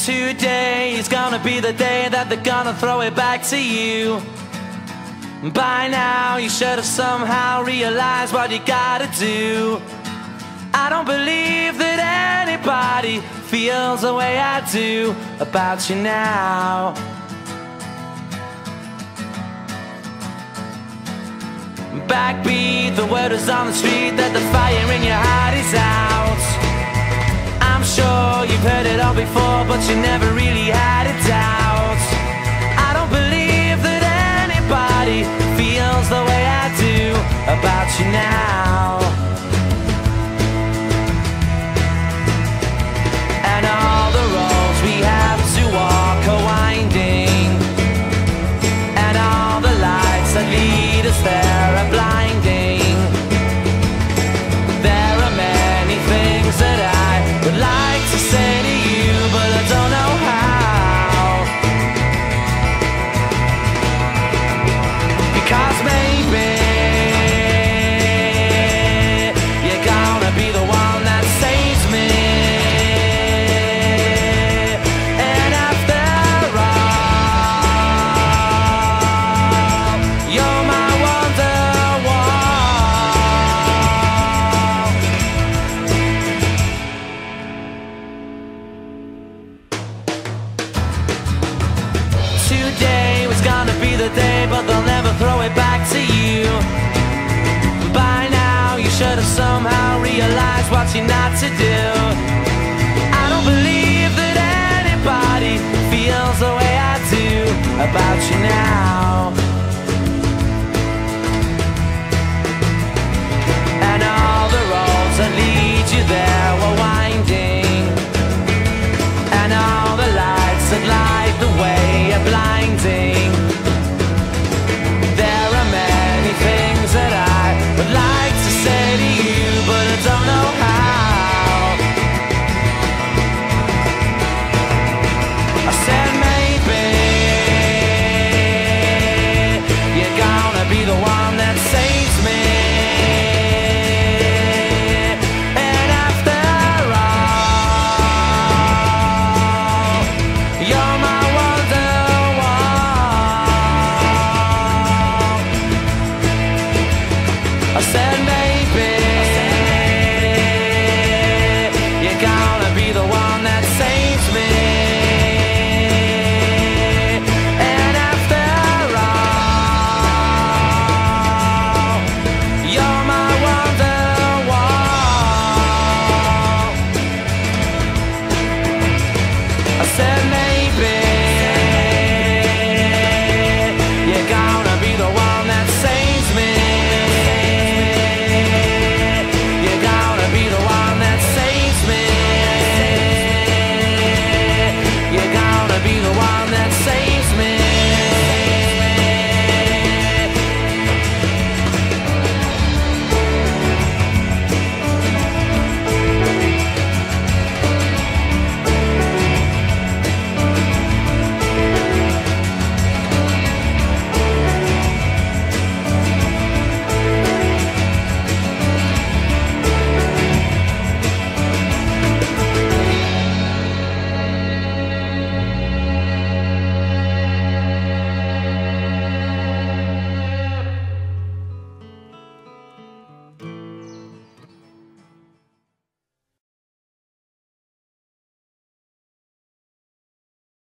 Today is gonna be the day that they're gonna throw it back to you. By now you should have somehow realized what you gotta do. I don't believe that anybody feels the way I do about you now. Backbeat, the word is on the street that the fire in your heart is out. I'm sure you've heard it all before, but you never really had a doubt. I don't believe that anybody feels the way I do about you now. And all the roads we have to walk are winding, and all the lights that lead us there are blinding. There are many things that I would like to say to you, but I don't know how. Because maybe you're gonna be the one that saves me. And after all, you're my Wonderwall. Today was gonna be the day, but they'll never throw it back to you. By now you should have somehow realized what you're not to do. I don't believe that anybody feels the way I do about you now. And all the roads that lead you there were winding, and all the lights that light the way are blinding. There are many things that I would like to say to you, but I don't know how. I said maybe you're gonna be the one that saves me. And after all, you're my Wonderwall. I said